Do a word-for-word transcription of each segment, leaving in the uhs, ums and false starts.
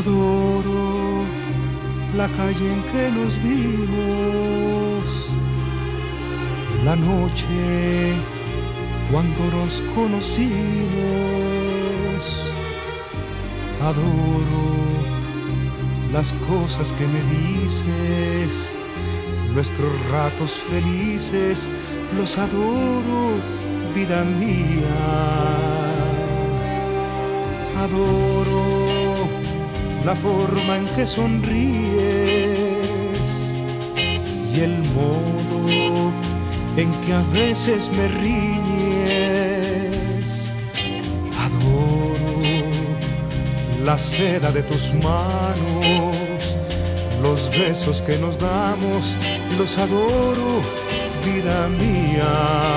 Adoro la calle en que nos vimos, la noche cuando nos conocimos. Adoro las cosas que me dices, nuestros ratos felices, los adoro, vida mía. Adoro la forma en que sonríes y el modo en que a veces me riñes. Adoro la seda de tus manos, los besos que nos damos, los adoro, vida mía.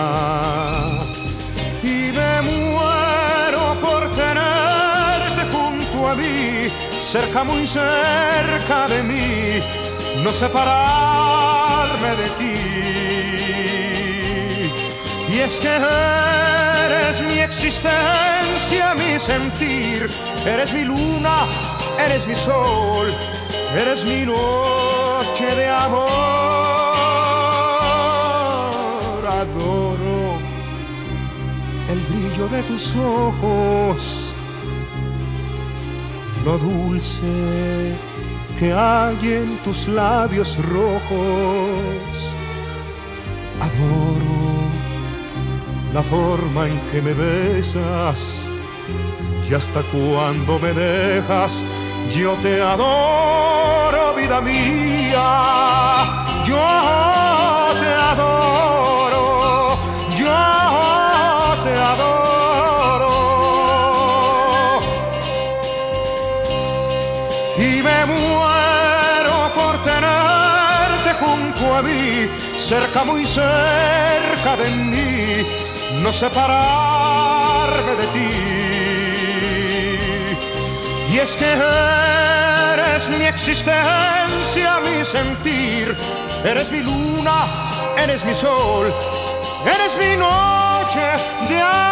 Y me muero por tenerte junto a mí, cerca, muy cerca de mí, no separarme de ti. Y es que eres mi existencia, mi sentir, eres mi luna, eres mi sol, eres mi noche de amor. Adoro el brillo de tus ojos, lo dulce que hay en tus labios rojos. Adoro la forma en que me besas y hasta cuando me dejas. Yo te adoro, vida mía. Yo te adoro, yo te adoro. Y me muero por tenerte junto a mí, cerca, muy cerca de mí, no separarme de ti. Y es que eres mi existencia, mi sentir, eres mi luna, eres mi sol, eres mi noche de amor.